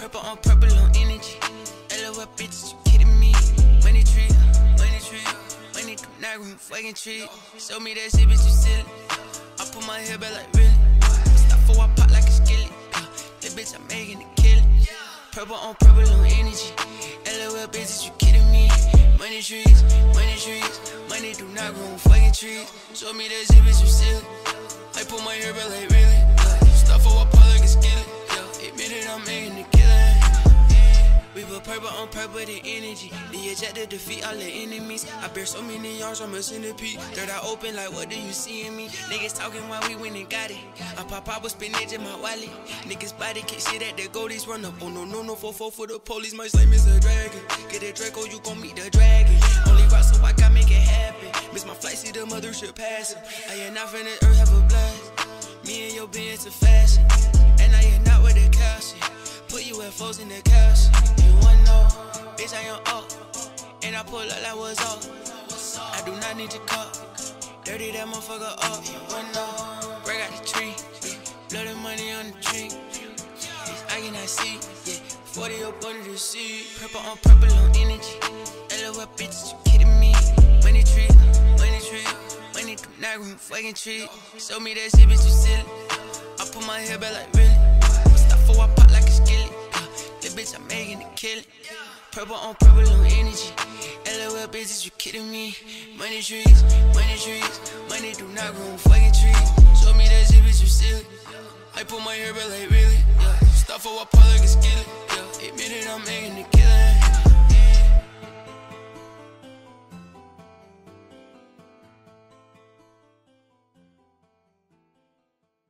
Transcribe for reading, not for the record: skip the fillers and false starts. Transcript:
Purple on purple on energy. LOL bitches, you kidding me? Money tree, money do not room fucking tree. Show me that shit, bitch, you silly. I put my hair back like really. Stop for I pop like a skillet. That bitch, I'm making it kill it. Purple on energy. LOL bitches, you kidding me? Money trees, money do not grow fucking trees. Show me that shit, bitch, you silly. I put my hair back like really. Stuff for I pop like a skillet. Admit it, I'm making it kill it. We put purple on purple, the energy. The ejector defeat all the enemies. I bear so many yards from a centipede. Third eye open like, what do you see in me? Niggas talking while we went and got it. I pop out with spinach in my wallet. Niggas body kick shit at the goldies. Run up, oh no, 4-4 for the police. My slime is a dragon. Get a Draco, you gon' meet the dragon. Only rock so I can make it happen. Miss my flight, see the mothership passing. I am not finna earth, have a blast. Me and your being to fashion. And I am not with the calcium. Put UFOs in the couch. You wanna know, bitch, I am up. And I pull up like what's up. I do not need your cup. Dirty that motherfucker up. You wanna know, break out the tree. Blow the money on the tree. I cannot see, yeah. 40 up under the sea. Purple on energy. LOL bitches, you kidding me? Money tree, money do not room fucking tree. Show me that shit, bitch, you silly. I put my hair back like really. Stop for I pop like a skillet. That bitch, I'm making it kill it. Purple on energy. LOL bitches, you kidding me? Money trees, money do not grow fucking trees. Show me that shit, bitch, you silly. I put my hair back like really. Stop for I pop like a skillet. Admit it, I'm making it kill it.